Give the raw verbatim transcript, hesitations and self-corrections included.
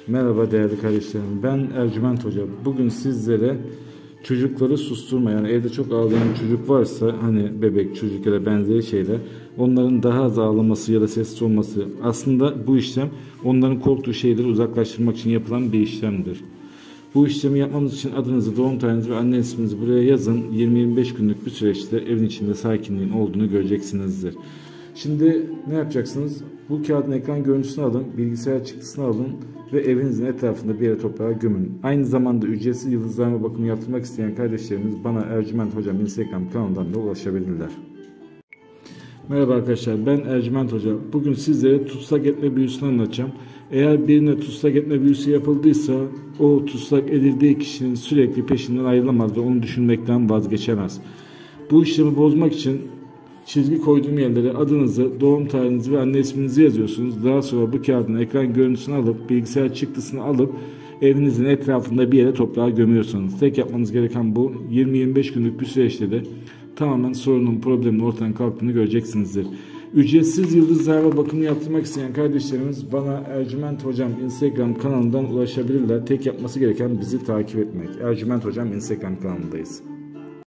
Merhaba değerli kardeşlerim. Ben Ercüment Hoca. Bugün sizlere çocukları susturma, yani evde çok ağlayan çocuk varsa, hani bebek, çocuk ya da benzeri şeyler, onların daha az ağlaması ya da sessiz olması, aslında bu işlem onların korktuğu şeyleri uzaklaştırmak için yapılan bir işlemdir. Bu işlemi yapmamız için adınızı, doğum tarihinizi ve anne isminizi buraya yazın. yirmi yirmi beş günlük bir süreçte evin içinde sakinliğin olduğunu göreceksinizdir. Şimdi ne yapacaksınız? Bu kağıdın ekran görüntüsünü alın, bilgisayar çıktısını alın ve evinizin etrafında bir yere toprağa gömün. Aynı zamanda ücretsiz yıldızlarma bakımı yaptırmak isteyen kardeşlerimiz bana Ercüment Hocam Instagram kanalından da ulaşabilirler. Merhaba arkadaşlar, ben Ercüment Hoca. Bugün sizlere tutsak etme büyüsünü anlatacağım. Eğer birine tutsak etme büyüsü yapıldıysa, o tutsak edildiği kişinin sürekli peşinden ayrılamaz ve onu düşünmekten vazgeçemez. Bu işlemi bozmak için çizgi koyduğum yerlere adınızı, doğum tarihinizi ve anne isminizi yazıyorsunuz. Daha sonra bu kağıdın ekran görüntüsünü alıp, bilgisayar çıktısını alıp evinizin etrafında bir yere toprağa gömüyorsunuz. Tek yapmanız gereken bu. yirmi yirmi beş günlük bir süreçte de tamamen sorunun, problemin ortadan kalktığını göreceksinizdir. Ücretsiz yıldızlarla bakımı yaptırmak isteyen kardeşlerimiz bana Ercüment Hocam Instagram kanalından ulaşabilirler. Tek yapması gereken bizi takip etmek. Ercüment Hocam Instagram kanalındayız.